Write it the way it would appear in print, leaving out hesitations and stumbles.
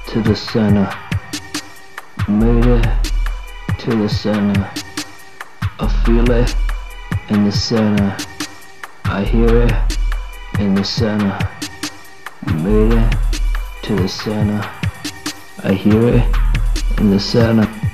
to the center, made it to the center. I feel it in the center, I hear it in the center, made it to the center, I hear it in the center.